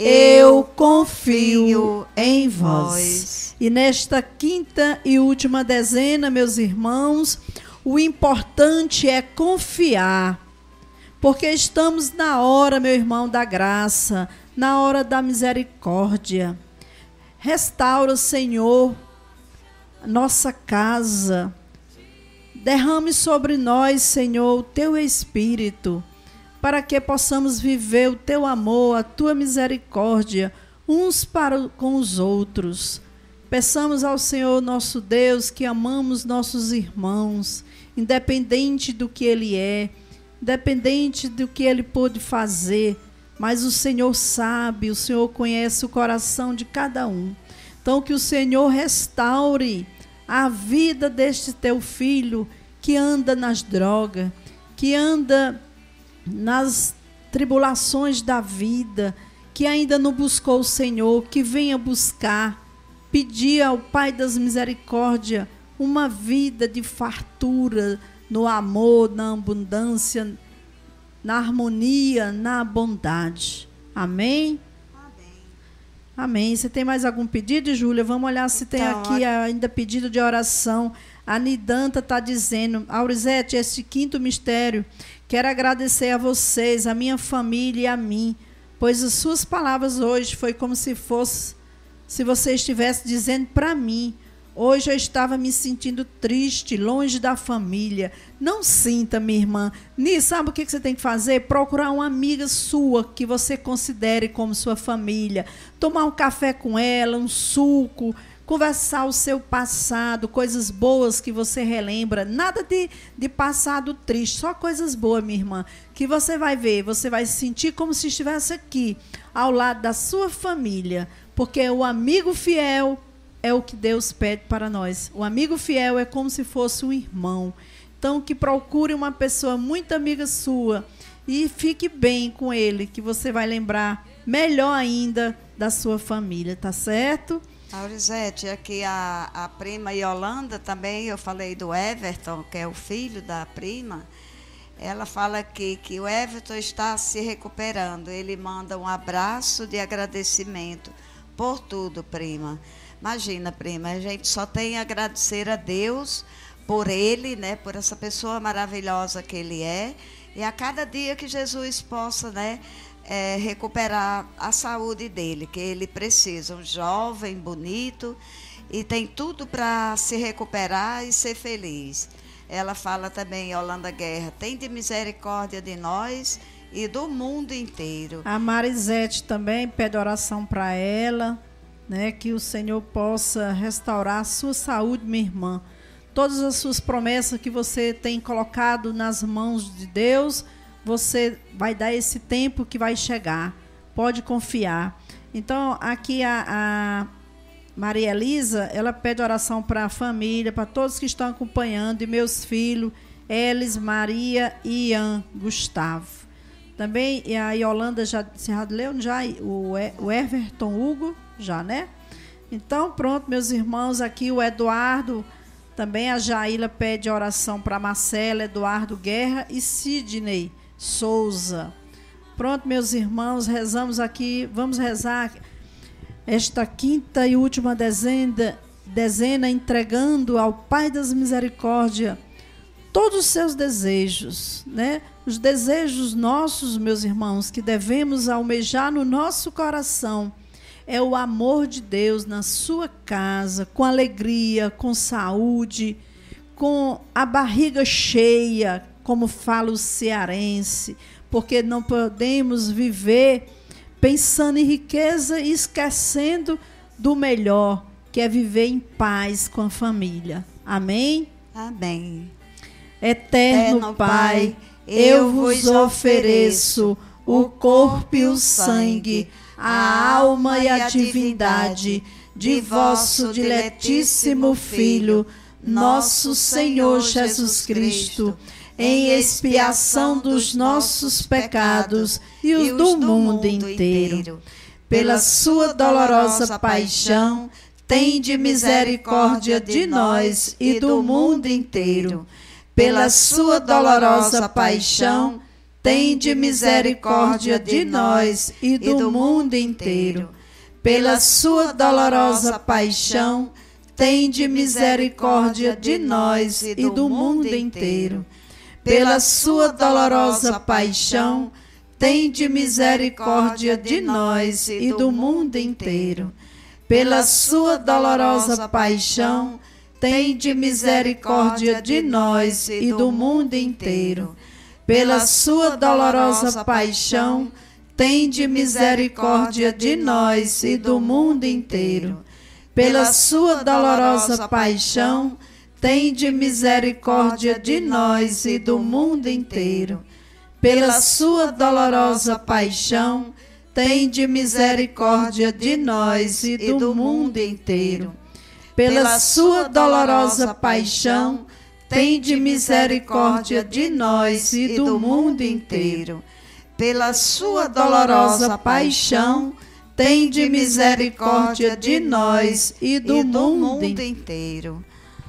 eu confio em vós. E nesta quinta e última dezena, meus irmãos, o importante é confiar, porque estamos na hora, meu irmão, da graça, na hora da misericórdia. Restaura, Senhor, nossa casa. Derrame sobre nós, Senhor, o teu Espírito, para que possamos viver o teu amor, a tua misericórdia, uns para com os outros. Peçamos ao Senhor, nosso Deus, que amamos nossos irmãos, independente do que ele é, independente do que ele pôde fazer, mas o Senhor sabe, o Senhor conhece o coração de cada um. Então, que o Senhor restaure a vida deste teu filho que anda nas drogas, que anda nas tribulações da vida, que ainda não buscou o Senhor, que venha buscar, pedir ao Pai das Misericórdias uma vida de fartura, no amor, na abundância, na harmonia, na bondade. Amém? Amém. Amém. Você tem mais algum pedido, Júlia? Vamos olhar se tem então, aqui ainda pedido de oração. A Nidanta está dizendo: Aurizete, este quinto mistério, quero agradecer a vocês, a minha família e a mim, pois as suas palavras hoje foi como se fosse, se você estivesse dizendo para mim Hoje eu estava me sentindo triste, longe da família. Não sinta, minha irmã. Ni, sabe o que você tem que fazer? Procurar uma amiga sua que você considere como sua família. Tomar um café com ela, um suco, conversar o seu passado, coisas boas que você relembra. Nada de, de passado triste, só coisas boas, minha irmã. Que você vai ver, você vai se sentir como se estivesse aqui, ao lado da sua família. Porque o amigo fiel é o que Deus pede para nós. O amigo fiel é como se fosse um irmão. Então, que procure uma pessoa muito amiga sua e fique bem com ele, que você vai lembrar melhor ainda da sua família, tá certo? Aurizete, aqui a, a prima Yolanda também, eu falei do Everton, que é o filho da prima. Ela fala aqui que o Everton está se recuperando. Ele manda um abraço de agradecimento por tudo, prima. Imagina, prima, a gente só tem a agradecer a Deus por ele, né, por essa pessoa maravilhosa que ele é, e a cada dia que Jesus possa, né, é, recuperar a saúde dele, que ele precisa, um jovem, bonito, e tem tudo para se recuperar e ser feliz. Ela fala também, Yolanda Guerra, tem de misericórdia de nós e do mundo inteiro. A Marisete também pede oração para ela, né, que o Senhor possa restaurar a sua saúde, minha irmã. Todas as suas promessas que você tem colocado nas mãos de Deus, você vai dar esse tempo que vai chegar. Pode confiar. Então, aqui a, a Maria Elisa, ela pede oração para a família, para todos que estão acompanhando, e meus filhos, Elis, Maria e Ian Gustavo. Também e a Yolanda já, já leu, já, o, o Everton Hugo, já, né? Então, pronto, meus irmãos, aqui o Eduardo, também a Jaíla pede oração para Marcela, Eduardo Guerra e Sidney Souza. Pronto, meus irmãos, rezamos aqui, vamos rezar esta quinta e última dezena, dezena entregando ao Pai das Misericórdias todos os seus desejos, né? Os desejos nossos, meus irmãos, que devemos almejar no nosso coração, é o amor de Deus na sua casa, com alegria, com saúde, com a barriga cheia, como fala o cearense, porque não podemos viver pensando em riqueza e esquecendo do melhor, que é viver em paz com a família. Amém? Amém. Eterno, Eterno Pai, eu vos ofereço o corpo e o sangue, a alma e a divindade de vosso diletíssimo Filho, nosso Senhor Jesus Cristo, em expiação dos nossos pecados e os do mundo inteiro. Pela sua dolorosa paixão, tende misericórdia de nós e do mundo inteiro. Pela sua dolorosa paixão, tende misericórdia de nós e do mundo inteiro. Pela sua dolorosa paixão, tende misericórdia de nós e do mundo inteiro. Pela sua dolorosa paixão, tende misericórdia de nós e do mundo inteiro. Pela sua dolorosa paixão, tende misericórdia de nós e do mundo inteiro. Pela sua dolorosa paixão, tende misericórdia de nós e do mundo inteiro. Pela sua dolorosa paixão, tende misericórdia de nós e do mundo inteiro. Pela sua dolorosa paixão, tende misericórdia de nós e do mundo inteiro. Pela sua dolorosa paixão, tende misericórdia de nós e do mundo inteiro. Pela sua dolorosa paixão, tende misericórdia de nós e do mundo inteiro.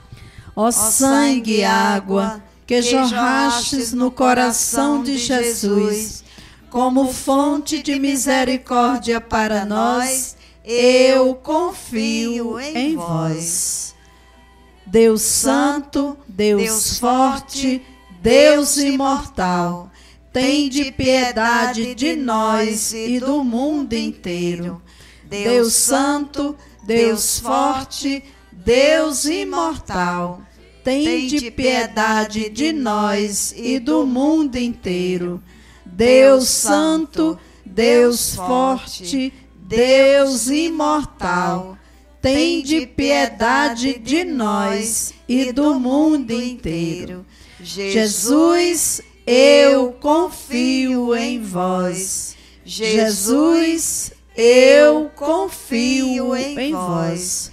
Ó sangue e água que jorrastes no coração de Jesus, como fonte de misericórdia para nós, eu confio em vós. Deus Santo, Deus Forte, Deus Imortal, tende piedade de nós e do mundo inteiro. Deus Santo, Deus Forte, Deus imortal, tende piedade de nós e do mundo inteiro. Deus santo, Deus forte, Deus imortal, tende piedade de nós e do mundo inteiro. Jesus, eu confio em vós. Jesus, eu confio em vós.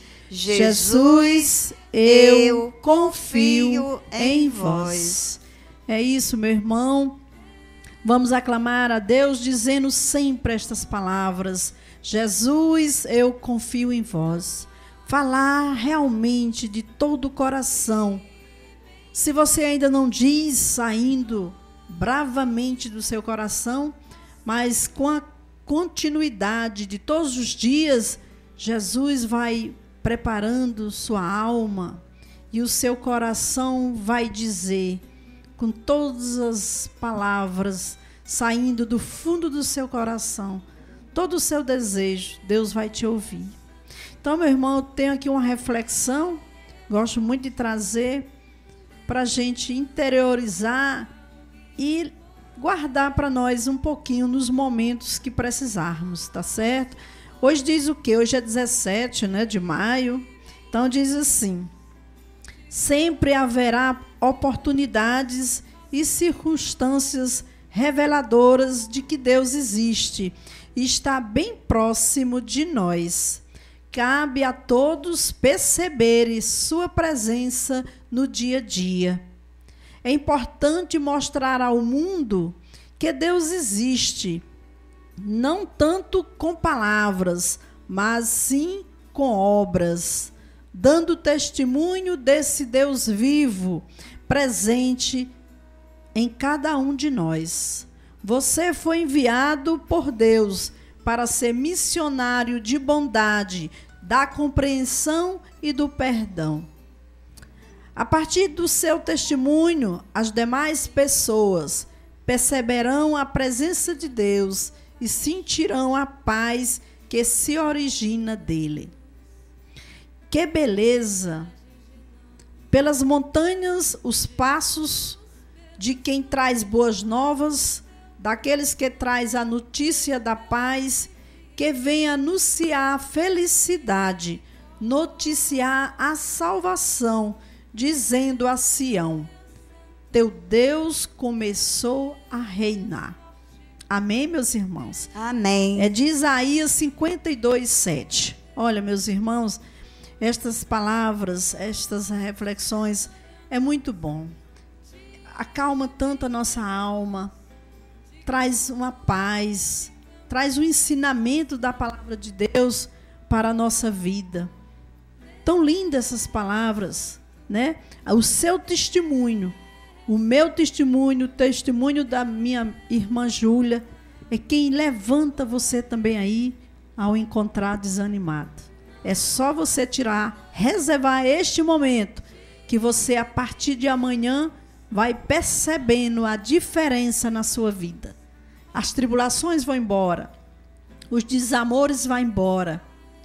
Jesus, eu confio em vós. É isso, meu irmão. Vamos aclamar a Deus dizendo sempre estas palavras. Jesus, eu confio em vós. Falar realmente de todo o coração. Se você ainda não diz, saindo bravamente do seu coração, mas com a continuidade de todos os dias, Jesus vai preparando sua alma e o seu coração vai dizer, com todas as palavras saindo do fundo do seu coração, todo o seu desejo, Deus vai te ouvir. Então, meu irmão, eu tenho aqui uma reflexão, gosto muito de trazer para a gente interiorizar e guardar para nós um pouquinho nos momentos que precisarmos, tá certo? Hoje diz o quê? Hoje é dezessete, né, de maio. Então diz assim: sempre haverá oportunidades e circunstâncias reveladoras de que Deus existe e está bem próximo de nós. Cabe a todos perceberem sua presença no dia a dia. É importante mostrar ao mundo que Deus existe, não tanto com palavras, mas sim com obras, dando testemunho desse Deus vivo, presente em cada um de nós. Você foi enviado por Deus para ser missionário de bondade, da compreensão e do perdão. A partir do seu testemunho, as demais pessoas perceberão a presença de Deus e sentirão a paz que se origina dele. Que beleza! Pelas montanhas, os passos de quem traz boas novas, daqueles que traz a notícia da paz, que vem anunciar a felicidade, noticiar a salvação, dizendo a Sião: teu Deus começou a reinar. Amém, meus irmãos? Amém. É de Isaías cinquenta e dois, sete. Olha, meus irmãos, estas palavras, estas reflexões, é muito bom. Acalma tanto a nossa alma, traz uma paz, traz um ensinamento da palavra de Deus para a nossa vida. Tão lindas essas palavras, né? O seu testemunho, o meu testemunho, o testemunho da minha irmã Júlia, é quem levanta você também aí ao encontrar desanimado. É só você tirar, reservar este momento, que você, a partir de amanhã, vai percebendo a diferença na sua vida. As tribulações vão embora, os desamores vão embora.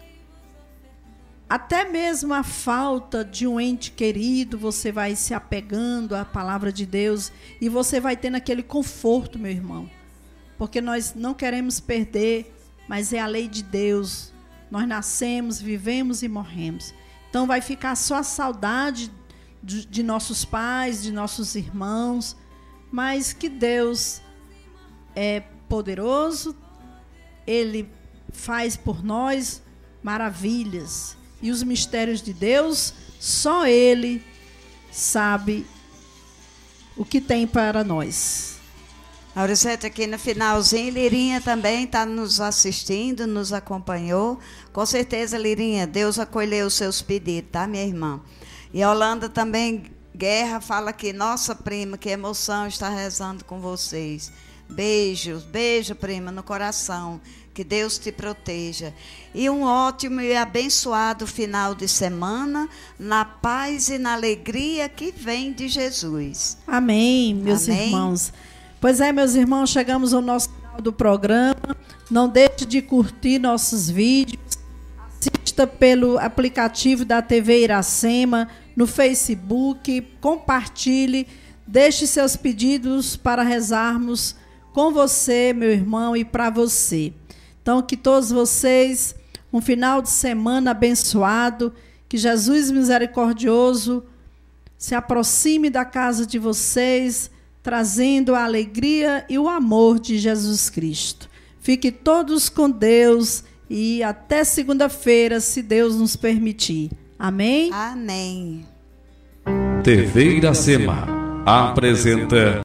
Até mesmo a falta de um ente querido, você vai se apegando à palavra de Deus e você vai tendo aquele conforto, meu irmão. Porque nós não queremos perder, mas é a lei de Deus. Nós nascemos, vivemos e morremos. Então vai ficar só a saudade de, de nossos pais, de nossos irmãos, mas que Deus é poderoso, Ele faz por nós maravilhas. E os mistérios de Deus, só Ele sabe o que tem para nós. Aurizete, aqui no finalzinho, Lirinha também está nos assistindo, nos acompanhou. Com certeza, Lirinha, Deus acolheu os seus pedidos, tá, minha irmã? E a Holanda também, Guerra, fala aqui: nossa, prima, que emoção estar rezando com vocês. Beijos, beijo, prima, no coração. Que Deus te proteja. E um ótimo e abençoado final de semana, na paz e na alegria que vem de Jesus. Amém, meus Amém. irmãos. Pois é, meus irmãos, chegamos ao nosso final do programa. Não deixe de curtir nossos vídeos. Assista assista pelo aplicativo da T V Iracema, no Facebook, compartilhe, deixe seus pedidos para rezarmos com você, meu irmão, e para você. Então, que todos vocês, um final de semana abençoado, que Jesus misericordioso se aproxime da casa de vocês, trazendo a alegria e o amor de Jesus Cristo. Fiquem todos com Deus e até segunda-feira, se Deus nos permitir. Amém? Amém. T V Iracema apresenta